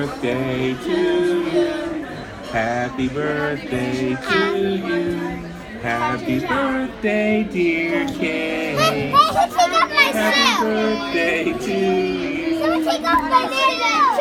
birthday to you. Happy birthday to you. Happy birthday, dear Kay. Hey, take off my Happy shoe. birthday to you. Someone take off my shoe.